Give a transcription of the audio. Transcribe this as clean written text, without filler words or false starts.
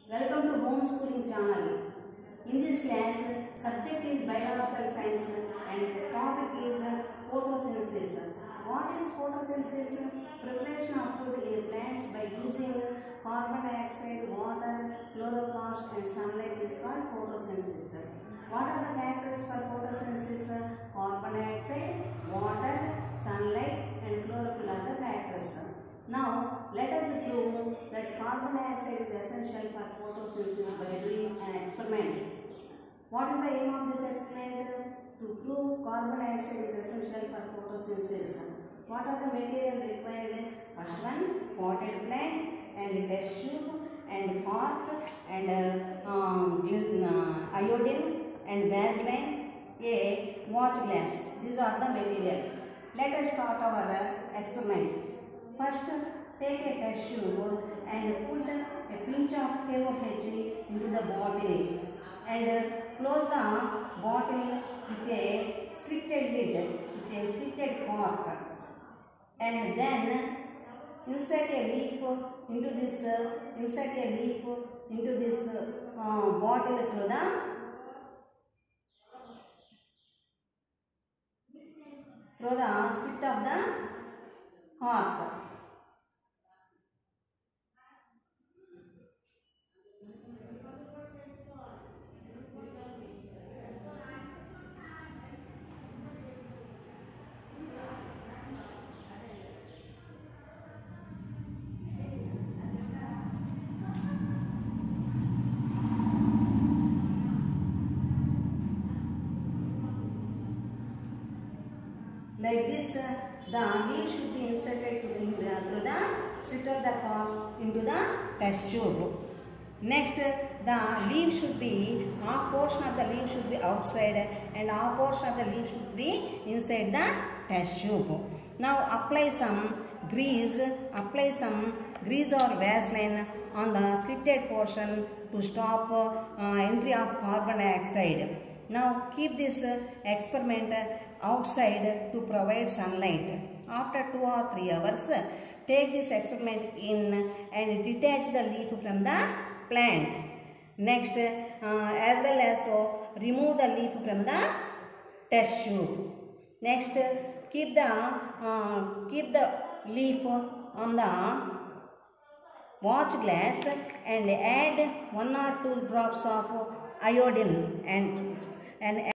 Welcome to Homeschooling channel. In this class, subject is biological science and topic is photosynthesis. What is photosynthesis? Preparation of food in plants by using carbon dioxide, water, chloroplast and sunlight is called photosynthesis. What are the factors for photosynthesis? Carbon dioxide, water, sunlight and chlorophyll are the factors. Now, let us prove that carbon dioxide is essential for photosynthesis by doing an experiment. What is the aim of this experiment? To prove carbon dioxide is essential for photosynthesis. What are the material required? First one, potted plant and test tube and cork and iodine and Vaseline, a watch glass. These are the material. Let us start our experiment. First, take a test tube and put a pinch of KOH into the bottle and close the bottle with a slitted lid, with a slitted cork, and then insert a leaf into this bottle through the slit of the cork. Like this, the leaf should be inserted through the slit of the cork into the test tube. Next, the leaf should be, half portion of the leaf should be outside and half portion of the leaf should be inside the test tube. Now apply some grease or Vaseline on the slitted portion to stop entry of carbon dioxide. Now keep this experiment outside to provide sunlight. After 2 or 3 hours, take this experiment in and detach the leaf from the plant. Next, as well as remove the leaf from the test tube. Next, keep the leaf on the watch glass and add 1 or 2 drops of iodine and